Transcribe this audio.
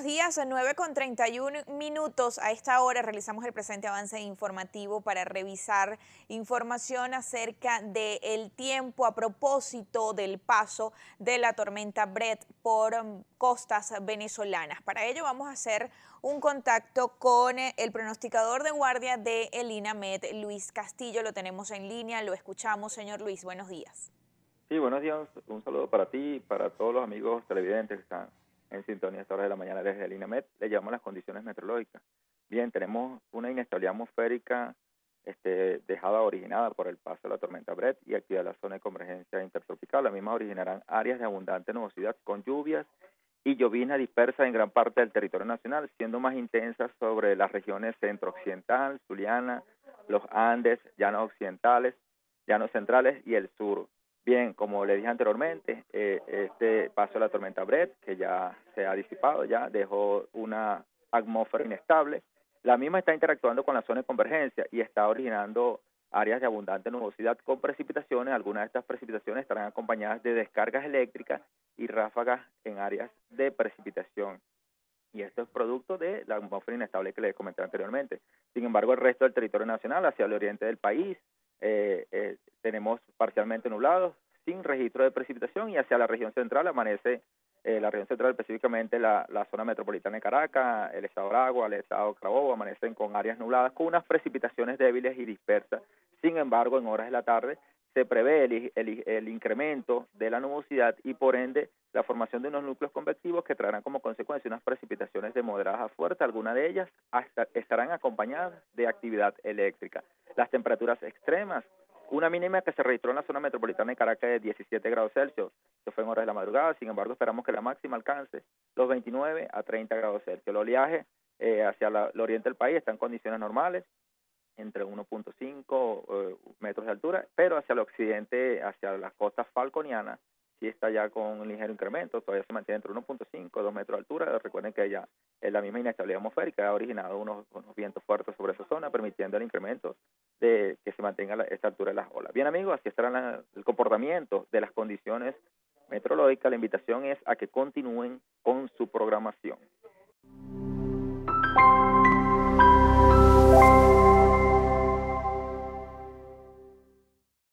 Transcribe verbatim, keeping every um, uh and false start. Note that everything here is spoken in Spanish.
días, nueve con treinta y uno minutos. A esta hora realizamos el presente avance informativo para revisar información acerca del tiempo a propósito del paso de la tormenta Bret por um, costas venezolanas. Para ello vamos a hacer un contacto con el pronosticador de guardia de el INAMED, Luis Castillo. Lo tenemos en línea, lo escuchamos. Señor Luis, buenos días. Sí, buenos días, un saludo para ti y para todos los amigos televidentes que están en sintonía a esta hora de la mañana desde el INAMED. Le llamamos las condiciones meteorológicas. Bien, tenemos una inestabilidad atmosférica este, dejada originada por el paso de la tormenta Bret y actividad de la zona de convergencia intertropical. Las mismas originarán áreas de abundante nubosidad con lluvias y llovizna dispersas en gran parte del territorio nacional, siendo más intensas sobre las regiones centro-occidental, Zuliana, los Andes, llanos occidentales, llanos centrales y el sur. Bien, como le dije anteriormente, eh, este paso de la tormenta Bret, que ya se ha disipado, ya dejó una atmósfera inestable. La misma está interactuando con la zona de convergencia y está originando áreas de abundante nubosidad con precipitaciones. Algunas de estas precipitaciones estarán acompañadas de descargas eléctricas y ráfagas en áreas de precipitación. Y esto es producto de la atmósfera inestable que les comenté anteriormente. Sin embargo, el resto del territorio nacional, hacia el oriente del país, eh, eh, tenemos parcialmente nublados, sin registro de precipitación, y hacia la región central amanece, eh, la región central específicamente la, la zona metropolitana de Caracas, el estado Aragua, el estado Carabobo, amanecen con áreas nubladas, con unas precipitaciones débiles y dispersas. Sin embargo, en horas de la tarde se prevé el, el, el incremento de la nubosidad y por ende la formación de unos núcleos convectivos que traerán como consecuencia unas precipitaciones de moderadas a fuertes. Algunas de ellas hasta estarán acompañadas de actividad eléctrica. Las temperaturas extremas, una mínima que se registró en la zona metropolitana de Caracas de diecisiete grados Celsius, que fue en horas de la madrugada. Sin embargo, esperamos que la máxima alcance los veintinueve a treinta grados Celsius. El oleaje eh, hacia la, el oriente del país está en condiciones normales, entre uno punto cinco eh, metros de altura, pero hacia el occidente, hacia las costas falconianas, sí está ya con un ligero incremento, todavía se mantiene entre uno punto cinco y dos metros de altura. Recuerden que ya en la misma inestabilidad atmosférica ha originado unos, unos vientos fuertes sobre esa zona, permitiendo el incremento de que se mantenga la, esta altura de las olas. Bien, amigos, así estará la, el comportamiento de las condiciones meteorológicas. La invitación es a que continúen con su programación.